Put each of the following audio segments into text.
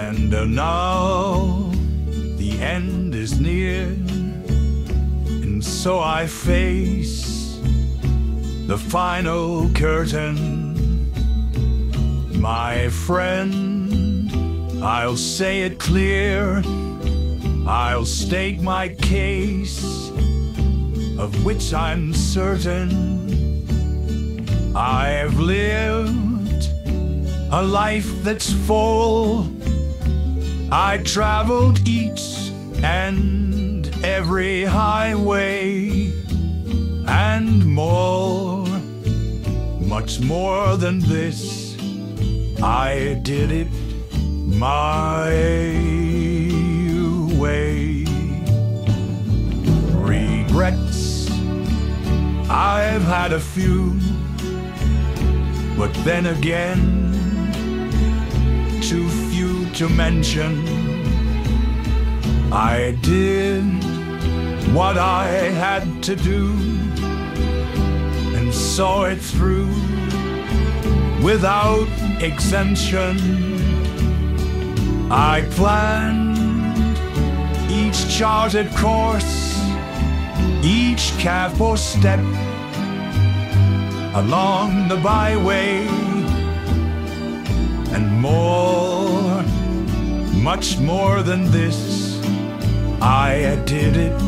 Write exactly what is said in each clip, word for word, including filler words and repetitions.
And now the end is near, and so I face the final curtain. My friend, I'll say it clear, I'll state my case, of which I'm certain. I've lived a life that's full. I traveled each and every highway, and more, much more than this, I did it my way. Regrets, I've had a few, but then again, too few to mention. I did what I had to do and saw it through without exemption. I planned each charted course, each careful step along the byway, and more, much more than this, I did it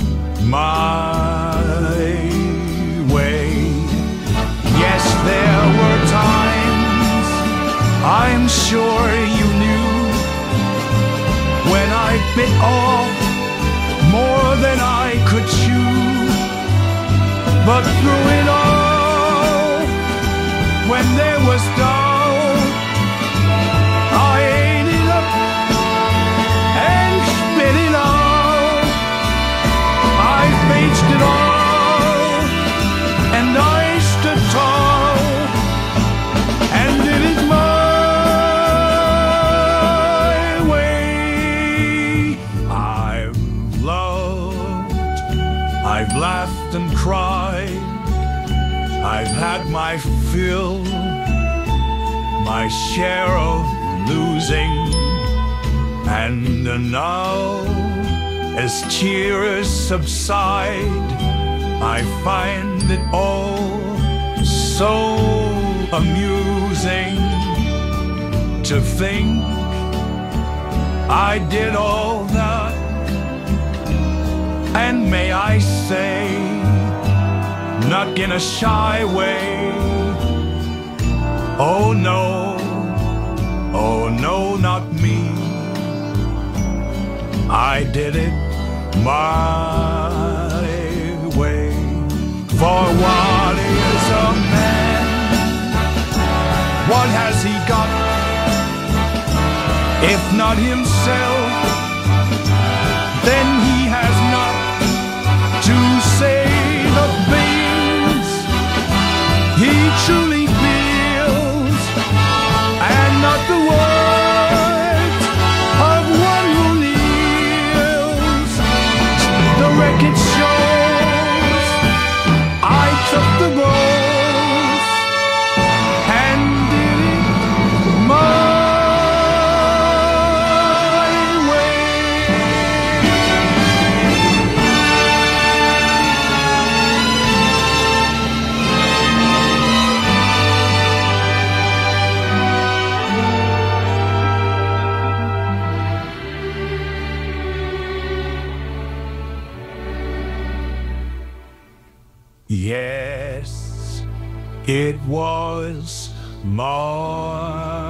my way. Yes, there were times, I'm sure you knew, when I bit off more than I could chew. But through it all, when there was doubt, I ate it up and spit it out. I faced it all, and I stood tall, and did it my way. I've loved, I've laughed and cried, I've had my fill, my share of losing, and now, as tears subside, I find it all so amusing to think I did all that, and may I say, not in a shy way, oh no, oh no, not me. I did it my way. For what is a man? What has he got, if not himself? Then he has not to say the things he truly feels, and not the words of one who kneels. The record shows I took the roles and did it my Yes, it was my